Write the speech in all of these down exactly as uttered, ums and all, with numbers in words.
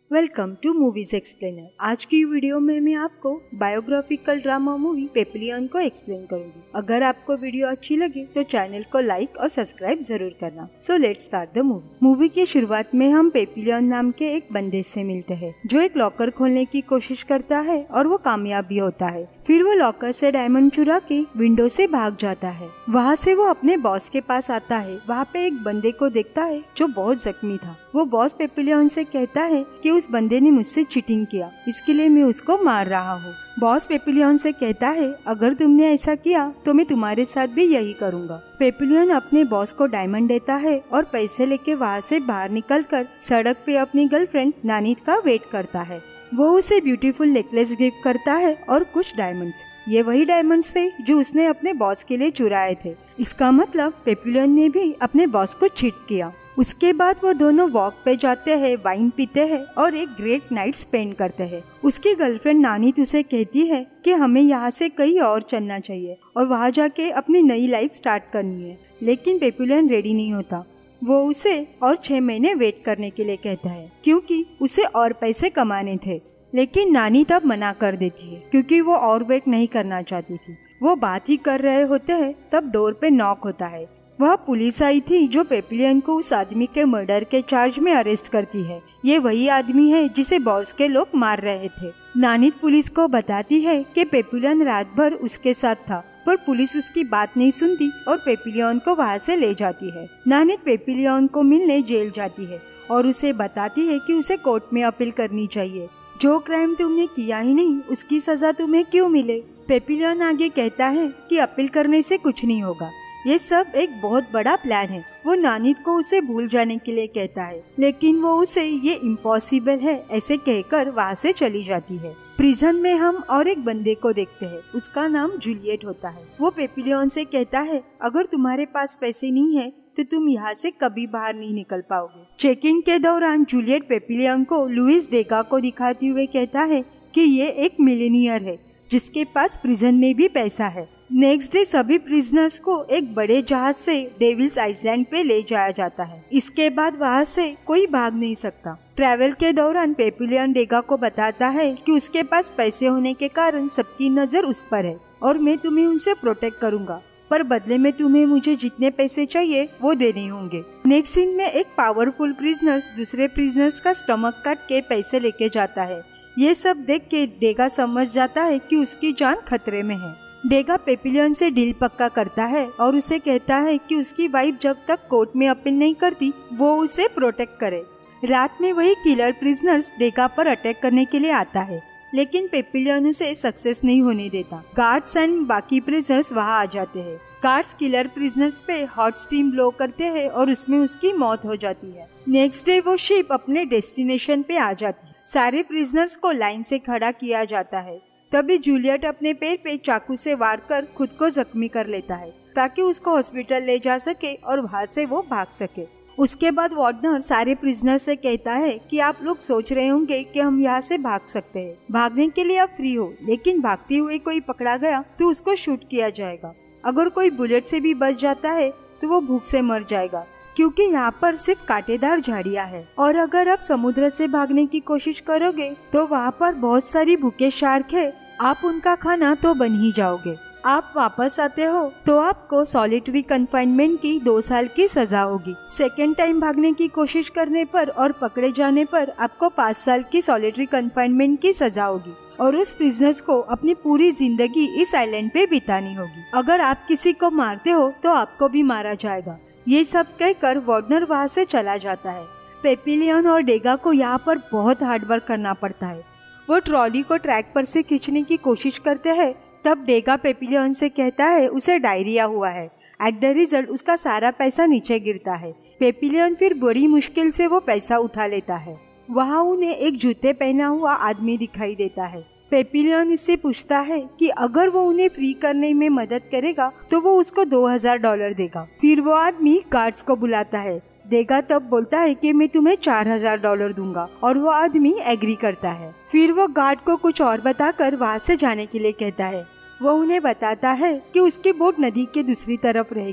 Welcome to movies explainer. आज की video में मैं आपको बायोग्राफिकल ड्रामा मूवी पेपलियन को एक्सप्लेन करूंगी। अगर आपको वीडियो अच्छी लगे तो चैनल को लाइक और सब्सक्राइब जरूर करना। So let's start the movie. Movie की शुरुआत में हम पेपलियन नाम के एक बंदे से मिलते हैं जो एक लॉकर खोलने की कोशिश करता है और वो कामयाब भी होता है। फिर वो लॉकर से डायमंड चुरा के विंडो से भाग जाता है। वहाँ से वो अपने बॉस के पास आता है। वहाँ पे एक बंदे को देखता है जो बहुत जख्मी था। वो बॉस पेपलियन से कहता है कि उस बंदे ने मुझसे चीटिंग किया, इसके लिए मैं उसको मार रहा हूँ। बॉस पेपलियन से कहता है अगर तुमने ऐसा किया तो मैं तुम्हारे साथ भी यही करूँगा। पेपलियन अपने बॉस को डायमंड देता है और पैसे लेके वहाँ से बाहर निकलकर सड़क पे अपनी गर्लफ्रेंड नानीत का वेट करता है। वो उसे ब्यूटीफुल नेकलेस गिफ्ट करता है और कुछ डायमंड्स। ये वही डायमंड्स थे जो उसने अपने बॉस के लिए चुराए थे। इसका मतलब पेपलियन ने भी अपने बॉस को चीट किया। उसके बाद वो दोनों वॉक पे जाते हैं, वाइन पीते हैं और एक ग्रेट नाइट स्पेंड करते हैं। उसकी गर्लफ्रेंड नानीत उसे कहती है कि हमें यहाँ से कहीं और चलना चाहिए और वहाँ जाके अपनी नई लाइफ स्टार्ट करनी है, लेकिन पेपलियन रेडी नहीं होता। वो उसे और छह महीने वेट करने के लिए कहता है क्योंकि उसे और पैसे कमाने थे, लेकिन नानी तब मना कर देती है क्योंकि वो और वेट नहीं करना चाहती थी। वो बात ही कर रहे होते हैं तब डोर पे नॉक होता है। वह पुलिस आई थी जो पेपलियन को उस आदमी के मर्डर के चार्ज में अरेस्ट करती है। ये वही आदमी है जिसे बॉस के लोग मार रहे थे। नानीत पुलिस को बताती है कि पेपलियन रात भर उसके साथ था, पर पुलिस उसकी बात नहीं सुनती और पेपलियन को वहाँ से ले जाती है। नानीत पेपलियन को मिलने जेल जाती है और उसे बताती है कि उसे कोर्ट में अपील करनी चाहिए। जो क्राइम तुमने किया ही नहीं उसकी सजा तुम्हें क्यों मिले। पेपलियन आगे कहता है कि अपील करने से कुछ नहीं होगा, ये सब एक बहुत बड़ा प्लान है। वो नानीत को उसे भूल जाने के लिए कहता है, लेकिन वो उसे ये इम्पॉसिबल है ऐसे कहकर वहाँ से चली जाती है। प्रिजन में हम और एक बंदे को देखते हैं, उसका नाम जूलियट होता है। वो पेपलियन से कहता है अगर तुम्हारे पास पैसे नहीं है तो तुम यहाँ से कभी बाहर नहीं निकल पाओगे। चेकिंग के दौरान जूलियट पेपलियन को लुइस डेगा को दिखाते हुए कहता है कि ये एक मिलियनियर है जिसके पास प्रिजन में भी पैसा है। नेक्स्ट डे सभी प्रिजनर्स को एक बड़े जहाज से डेविल्स आइलैंड पे ले जाया जाता है। इसके बाद वहाँ से कोई भाग नहीं सकता। ट्रैवल के दौरान पेपलियन डेगा को बताता है कि उसके पास पैसे होने के कारण सबकी नजर उस पर है और मैं तुम्हें उनसे प्रोटेक्ट करूंगा, पर बदले में तुम्हें मुझे जितने पैसे चाहिए वो देने होंगे। नेक्स्ट सीन में एक पावरफुल प्रिजनर्स दूसरे प्रिजनर्स का स्टमक काट के पैसे लेके जाता है। ये सब देख के डेगा समझ जाता है कि उसकी जान खतरे में है। डेगा पेपलियन से डील पक्का करता है और उसे कहता है कि उसकी वाइफ जब तक कोर्ट में अपील नहीं करती वो उसे प्रोटेक्ट करे। रात में वही किलर प्रिजनर्स डेगा पर अटैक करने के लिए आता है, लेकिन पेपलियन उसे सक्सेस नहीं होने देता। गार्ड्स एंड बाकी प्रिजनर्स वहाँ आ जाते हैं। गार्ड्स किलर प्रिजनर्स पे हॉट स्टीम ब्लो करते हैं और उसमें उसकी मौत हो जाती है। नेक्स्ट डे वो शिप अपने डेस्टिनेशन पे आ जाती है। सारे प्रिजनर्स को लाइन से खड़ा किया जाता है। तभी जूलियट अपने पैर पे चाकू से वार कर खुद को जख्मी कर लेता है ताकि उसको हॉस्पिटल ले जा सके और वहाँ से वो भाग सके। उसके बाद वार्डनर सारे प्रिजनर से कहता है कि आप लोग सोच रहे होंगे कि हम यहाँ से भाग सकते हैं, भागने के लिए आप फ्री हो, लेकिन भागते हुए कोई पकड़ा गया तो उसको शूट किया जाएगा। अगर कोई बुलेट से भी बच जाता है तो वो भूख से मर जाएगा क्योंकि यहाँ पर सिर्फ कांटेदार झाड़ियाँ है। और अगर आप समुद्र से भागने की कोशिश करोगे तो वहाँ पर बहुत सारी भूखे शार्क है, आप उनका खाना तो बन ही जाओगे। आप वापस आते हो तो आपको सॉलिटरी कन्फाइनमेंट की दो साल की सजा होगी। सेकेंड टाइम भागने की कोशिश करने पर और पकड़े जाने पर आपको पाँच साल की सॉलिटरी कन्फाइनमेंट की सजा होगी और उस बिजनेस को अपनी पूरी जिंदगी इस आइलैंड पे बितानी होगी। अगर आप किसी को मारते हो तो आपको भी मारा जाएगा। ये सब कहकर वार्डनर वहाँ से चला जाता है। पेपलियन और डेगा को यहाँ पर बहुत हार्डवर्क करना पड़ता है। वो ट्रॉली को ट्रैक पर से खींचने की कोशिश करते हैं, तब डेगा पेपलियन से कहता है उसे डायरिया हुआ है। एट द रिजल्ट उसका सारा पैसा नीचे गिरता है। पेपलियन फिर बड़ी मुश्किल से वो पैसा उठा लेता है। वहाँ उन्हें एक जूते पहना हुआ आदमी दिखाई देता है। पेपलियन इससे पूछता है कि अगर वो उन्हें फ्री करने में मदद करेगा तो वो उसको दो हजार डॉलर देगा। फिर वो आदमी गार्ड्स को बुलाता है। डेगा तब बोलता है कि मैं तुम्हें चार हजार डॉलर दूंगा और वो आदमी एग्री करता है। फिर वो गार्ड को कुछ और बताकर वहाँ से जाने के लिए कहता है। वो उन्हें बताता है कि उसकी बोट नदी के दूसरी तरफ रहेगी।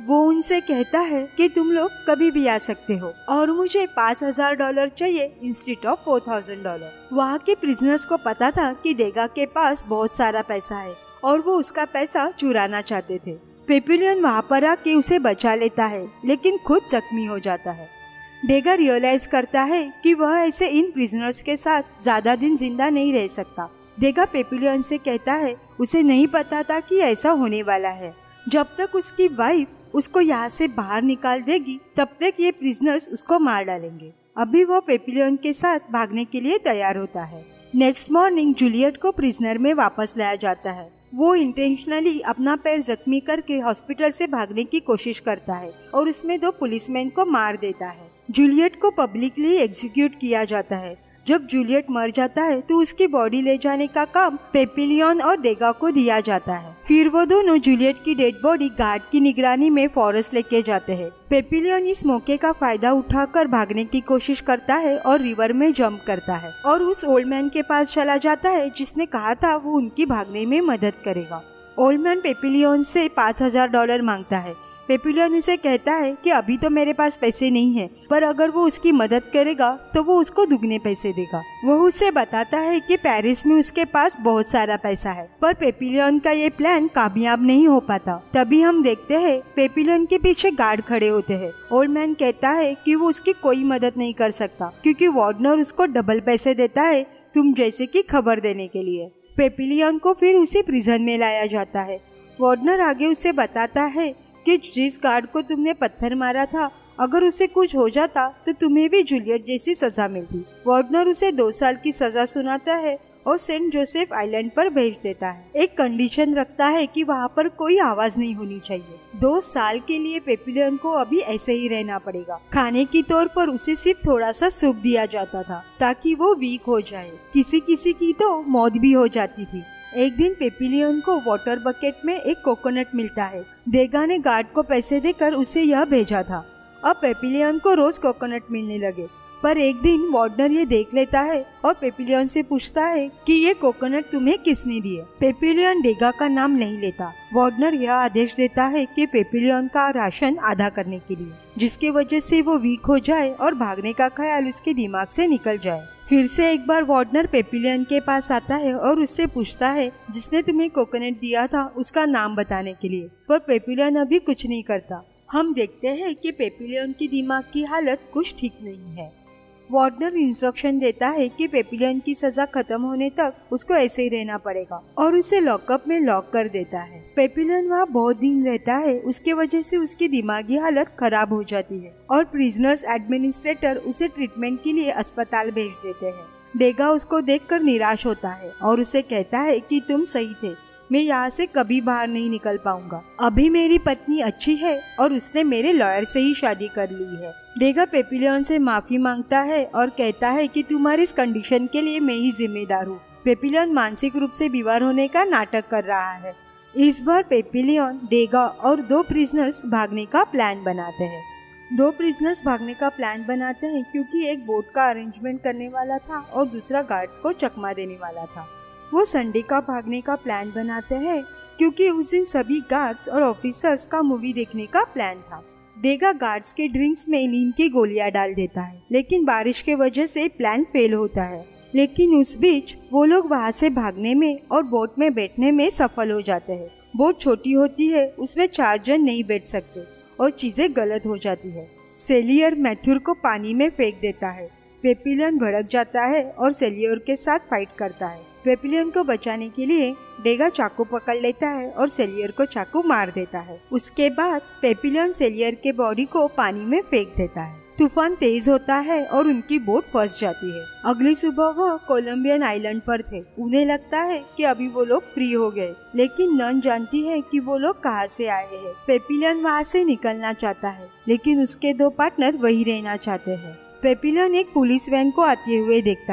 वो उनसे कहता है कि तुम लोग कभी भी आ सकते हो और मुझे पाँच हजार डॉलर चाहिए instead of four thousand dollar. वहाँ के प्रिजनर्स को पता था कि डेगा के पास बहुत सारा पैसा है और वो उसका पैसा चुराना चाहते थे। पेपिलियन वहाँ पर आके उसे बचा लेता है लेकिन खुद जख्मी हो जाता है। डेगा रियलाइज करता है कि वह ऐसे इन प्रिजनर्स के साथ ज्यादा दिन जिंदा नहीं रह सकता। डेगा पेपिलियन से कहता है उसे नहीं पता था कि ऐसा होने वाला है। जब तक उसकी वाइफ उसको यहाँ से बाहर निकाल देगी तब तक ये प्रिजनर्स उसको मार डालेंगे। अभी वो पेपिलियन के साथ भागने के लिए तैयार होता है। नेक्स्ट मॉर्निंग जूलियट को प्रिजनर में वापस लाया जाता है। वो इंटेंशनली अपना पैर जख्मी करके हॉस्पिटल से भागने की कोशिश करता है और उसमें दो पुलिसमैन को मार देता है। जूलियट को पब्लिकली एग्जीक्यूट किया जाता है। जब जूलियट मर जाता है तो उसकी बॉडी ले जाने का काम पेपिलियन और डेगा को दिया जाता है। फिर वो दोनों जूलियट की डेड बॉडी गार्ड की निगरानी में फॉरेस्ट लेके जाते हैं। पेपिलियन इस मौके का फायदा उठाकर भागने की कोशिश करता है और रिवर में जंप करता है और उस ओल्ड मैन के पास चला जाता है जिसने कहा था वो उनकी भागने में मदद करेगा। ओल्ड मैन पेपिलियन से पाँच हजार डॉलर मांगता है। पेपिलियन उसे कहता है कि अभी तो मेरे पास पैसे नहीं है, पर अगर वो उसकी मदद करेगा तो वो उसको दुगने पैसे देगा। वो उसे बताता है कि पेरिस में उसके पास बहुत सारा पैसा है, पर पेपिलियन का ये प्लान कामयाब नहीं हो पाता। तभी हम देखते हैं पेपिलियन के पीछे गार्ड खड़े होते हैं। ओल्ड मैन कहता है कि वो उसकी कोई मदद नहीं कर सकता क्योंकि वार्डनर उसको डबल पैसे देता है तुम जैसे की खबर देने के लिए। पेपिलियन को फिर उसी प्रिजन में लाया जाता है। वार्डनर आगे उसे बताता है कि जिस गार्ड को तुमने पत्थर मारा था अगर उसे कुछ हो जाता तो तुम्हें भी जूलियट जैसी सजा मिलती। वार्डनर उसे दो साल की सजा सुनाता है और सेंट जोसेफ आइलैंड पर भेज देता है। एक कंडीशन रखता है कि वहाँ पर कोई आवाज नहीं होनी चाहिए। दो साल के लिए पेपिलियन को अभी ऐसे ही रहना पड़ेगा। खाने की तौर पर उसे सिर्फ थोड़ा सा सूप दिया जाता था ताकि वो वीक हो जाए। किसी किसी की तो मौत भी हो जाती थी। एक दिन पेपिलियन को वाटर बकेट में एक कोकोनट मिलता है। डेगा ने गार्ड को पैसे देकर उसे यह भेजा था। अब पेपिलियन को रोज कोकोनट मिलने लगे, पर एक दिन वार्डनर ये देख लेता है और पेपिलियन से पूछता है कि ये कोकोनट तुम्हें किसने दिए। पेपिलियन डेगा का नाम नहीं लेता। वार्डनर यह आदेश देता है कि पेपिलियन का राशन आधा करने के लिए, जिसके वजह से वो वीक हो जाए और भागने का ख्याल उसके दिमाग से निकल जाए। फिर से एक बार वार्डनर पेपिलियन के पास आता है और उससे पूछता है जिसने तुम्हें कोकोनट दिया था उसका नाम बताने के लिए, पर पेपिलियन अभी कुछ नहीं करता। हम देखते हैं कि पेपिलियन की दिमाग की हालत कुछ ठीक नहीं है। वार्डनर इंस्ट्रक्शन देता है कि पेपिलियन की सजा खत्म होने तक उसको ऐसे ही रहना पड़ेगा और उसे लॉकअप में लॉक कर देता है। पेपिलियन वहाँ बहुत दिन रहता है, उसके वजह से उसकी दिमागी हालत खराब हो जाती है और प्रिजनर्स एडमिनिस्ट्रेटर उसे ट्रीटमेंट के लिए अस्पताल भेज देते हैं। डेगा उसको देखकर निराश होता है और उसे कहता है कि तुम सही थे, मैं यहाँ से कभी बाहर नहीं निकल पाऊंगा। अभी मेरी पत्नी अच्छी है और उसने मेरे लॉयर से ही शादी कर ली है। डेगा पेपिलियन से माफी मांगता है और कहता है कि तुम्हारी इस कंडीशन के लिए मैं ही जिम्मेदार हूँ। पेपिलियन मानसिक रूप से बीमार होने का नाटक कर रहा है। इस बार पेपिलियन, डेगा और दो प्रिजनर्स भागने का प्लान बनाते हैं। दो प्रिजनर्स भागने का प्लान बनाते हैं क्योंकि एक बोट का अरेंजमेंट करने वाला था और दूसरा गार्ड्स को चकमा देने वाला था। वो संडे का भागने का प्लान बनाते हैं क्योंकि उस दिन सभी गार्ड्स और ऑफिसर्स का मूवी देखने का प्लान था। डेगा गार्ड्स के ड्रिंक्स में नींद की गोलियां डाल देता है, लेकिन बारिश के वजह से प्लान फेल होता है। लेकिन उस बीच वो लोग वहाँ से भागने में और बोट में बैठने में सफल हो जाते हैं। बोट छोटी होती है, उसमें चार जन नहीं बैठ सकते और चीजें गलत हो जाती है। सेलियर मैथ्यूर को पानी में फेंक देता है। पेपिलियन भड़क जाता है और सेलियर के साथ फाइट करता है। पेपिलियन को बचाने के लिए डेगा चाकू पकड़ लेता है और सेलियर को चाकू मार देता है। उसके बाद पेपिलियन सेलियर के बॉडी को पानी में फेंक देता है। तूफान तेज होता है और उनकी बोट फंस जाती है। अगली सुबह वो कोलंबियन आइलैंड पर थे। उन्हें लगता है कि अभी वो लोग फ्री हो गए, लेकिन नन जानती है कि वो लोग कहाँ से आए हैं। पेपिलियन वहाँ से निकलना चाहता है, लेकिन उसके दो पार्टनर वही रहना चाहते हैं। पेपिलियन एक पुलिस वैन को आते हुए देखता है।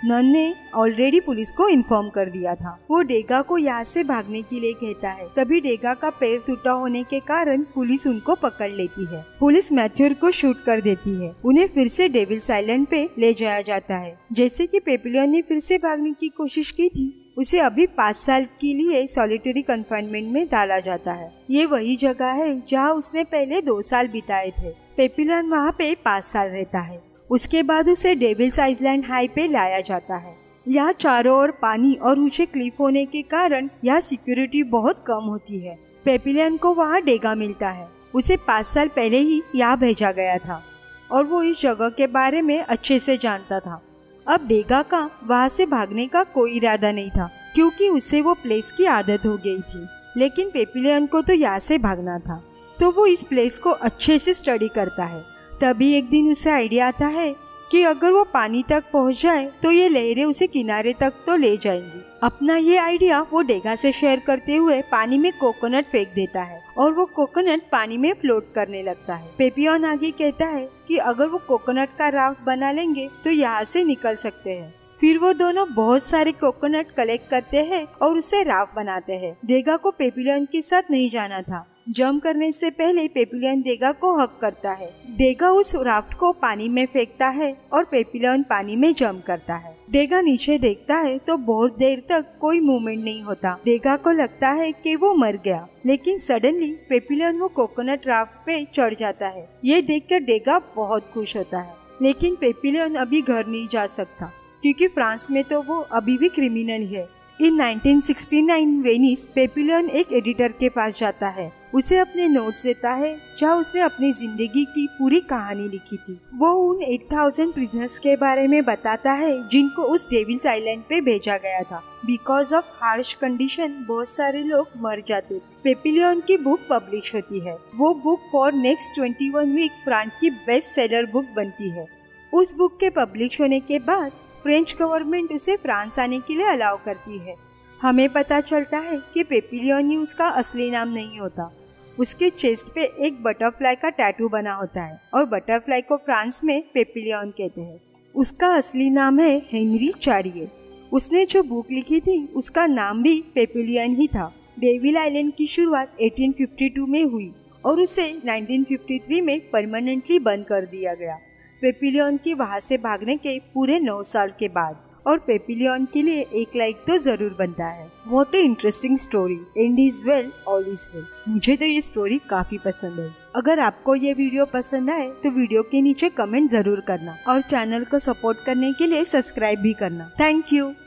नन ने ऑलरेडी पुलिस को इन्फॉर्म कर दिया था। वो डेगा को यहाँ से भागने के लिए कहता है। तभी डेगा का पैर टूटा होने के कारण पुलिस उनको पकड़ लेती है। पुलिस मैथ्यूर को शूट कर देती है। उन्हें फिर से डेविल्स आइलैंड पे ले जाया जाता है। जैसे कि पेपिलियन ने फिर से भागने की कोशिश की थी, उसे अभी पाँच साल के लिए सॉलिटरी कन्फाइनमेंट में डाला जाता है। ये वही जगह है जहाँ उसने पहले दो साल बिताए थे। पेपिलियन वहाँ पे पाँच साल रहता है। उसके बाद उसे डेविल्स आइलैंड हाई पे लाया जाता है। यहाँ चारों ओर पानी और ऊंचे क्लिफ होने के कारण यहाँ सिक्योरिटी बहुत कम होती है। पेपिलियन को वहाँ डेगा मिलता है। उसे पाँच साल पहले ही यहाँ भेजा गया था और वो इस जगह के बारे में अच्छे से जानता था। अब डेगा का वहाँ से भागने का कोई इरादा नहीं था, क्योंकि उसे वो प्लेस की आदत हो गई थी। लेकिन पेपिलियन को तो यहाँ से भागना था, तो वो इस प्लेस को अच्छे से स्टडी करता है। तभी एक दिन उसे आइडिया आता है कि अगर वो पानी तक पहुंच जाए तो ये लहरें उसे किनारे तक तो ले जाएंगी। अपना ये आइडिया वो डेगा से शेयर करते हुए पानी में कोकोनट फेंक देता है और वो कोकोनट पानी में फ्लोट करने लगता है। पेपिलियन आगे कहता है कि अगर वो कोकोनट का राफ्ट बना लेंगे तो यहाँ से निकल सकते हैं। फिर वो दोनों बहुत सारे कोकोनट कलेक्ट करते हैं और उससे राफ्ट बनाते हैं। डेगा को पेपिलियन के साथ नहीं जाना था। जंप करने से पहले पेपिलियन डेगा को हक करता है। डेगा उस राफ्ट को पानी में फेंकता है और पेपिलियन पानी में जंप करता है। डेगा नीचे देखता है तो बहुत देर तक कोई मूवमेंट नहीं होता। डेगा को लगता है कि वो मर गया, लेकिन सडनली पेपिलियन वो कोकोनट राफ्ट पे चढ़ जाता है। ये देखकर डेगा बहुत खुश होता है, लेकिन पेपिलियन अभी घर नहीं जा सकता, क्योंकि फ्रांस में तो वो अभी भी क्रिमिनल है। In nineteen sixty nine Venice Papillon एक एडिटर के पास जाता है। उसे अपने नोट्स देता है जहाँ उसने अपनी जिंदगी की पूरी कहानी लिखी थी। वो उन आठ हज़ार प्रिजनर्स के बारे में बताता है जिनको उस डेविल्स आइलैंड पे भेजा गया था। बिकॉज ऑफ हार्श कंडीशन बहुत सारे लोग मर जाते थे। पेपिलियन की बुक पब्लिश होती है। वो बुक फॉर नेक्स्ट इक्कीस वीक फ्रांस की बेस्ट सेलर बुक बनती है। उस बुक के पब्लिश होने के बाद फ्रेंच गवर्नमेंट उसे फ्रांस आने के लिए अलाउ करती है। हमें पता चलता है कि पेपिलियन ही उसका असली नाम नहीं होता। उसके चेस्ट पे एक बटरफ्लाई का टैटू बना होता है और बटरफ्लाई को फ्रांस में पेपिलियन कहते हैं। उसका असली नाम है हेनरी चारिये। उसने जो बुक लिखी थी उसका नाम भी पेपिलियन ही था। डेविल आइलैंड की शुरुआत अठारह सौ बावन में हुई और उसे उन्नीस सौ तिरेपन में परमानेंटली बंद कर दिया गया। पेपिलियन की वहाँ से भागने के पूरे नौ साल के बाद, और पेपिलियन के लिए एक लाइक तो जरूर बनता है। What a interesting story. End is well all is well. मुझे तो ये स्टोरी काफी पसंद आई। अगर आपको ये वीडियो पसंद आए तो वीडियो के नीचे कमेंट जरूर करना और चैनल को सपोर्ट करने के लिए सब्सक्राइब भी करना। Thank you.